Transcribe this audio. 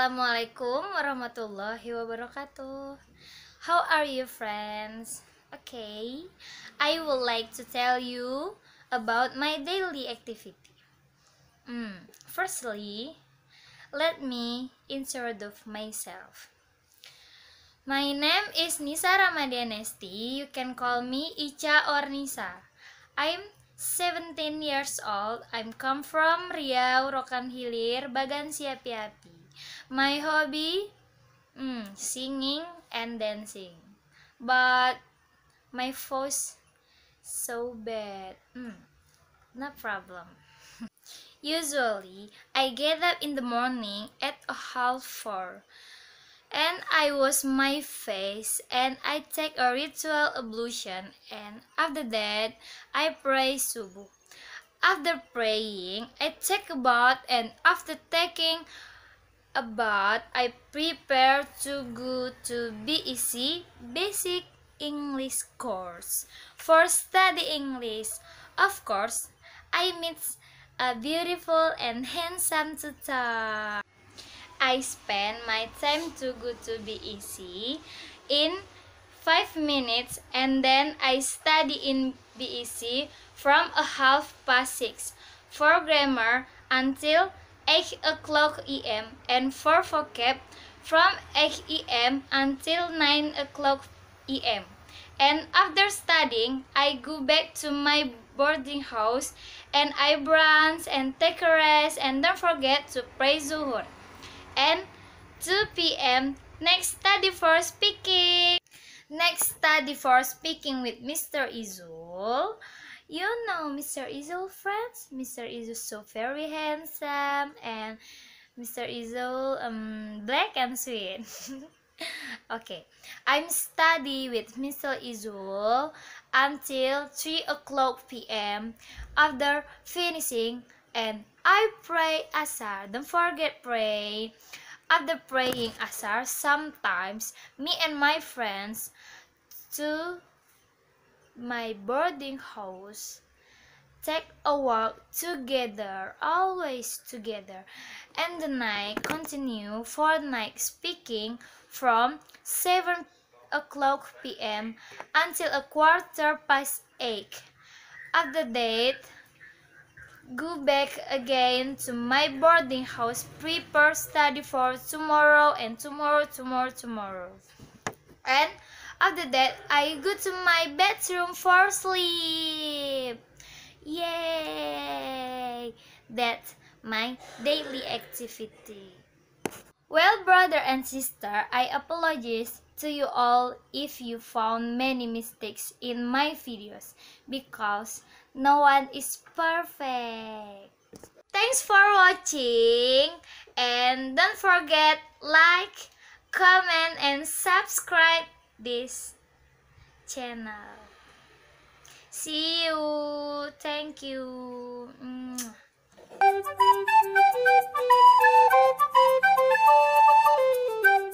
Assalamualaikum warahmatullahi wabarakatuh. How are you, friends? Okay, I would like to tell you about my daily activity. Firstly, let me introduce myself. My name is Nisa Ramadianesti. You can call me Ica or Nisa. I'm 17 years old. I'm come from Riau, Rokan Hilir, Bagan Siapi-api. My hobby, singing and dancing. But my voice so bad. No problem. Usually, I get up in the morning at 3:30, and I wash my face and I take a ritual ablution, and after that, I pray subuh. After praying, I take a bath, and after taking a bath, I prepare to go to BEC Basic English course for study English. Of course, I meet a beautiful and handsome tutor. I spend my time to go to BEC in 5 minutes, and then I study in BEC from 6:30 for grammar until 8 o'clock AM, and for vocab from 8 AM until 9 o'clock AM. And after studying, I go back to my boarding house and I brunch and take a rest, and don't forget to pray zuhur. And 2 p.m. next study for speaking. Next study for speaking with Mr. Izul. You know Mr. Izul, friends? Mr. Izul so very handsome, and Mr. Izul black and sweet. Okay, I'm study with Mr. Izul until 3 o'clock p.m. After finishing, and I pray Asar. Don't forget pray. After praying Asar, sometimes me and my friends to my boarding house take a walk together, always together, and the night continue for night speaking from 7 o'clock p.m. until 8:15. After that, go back again to my boarding house, prepare study for tomorrow and tomorrow. And after that, I go to my bedroom for sleep. Yay! That's my daily activity. Well, brother and sister, I apologize to you all if you found many mistakes in my videos, because no one is perfect. Thanks for watching, and don't forget like, comment, and subscribe this channel. See you. Thank you. Mwah.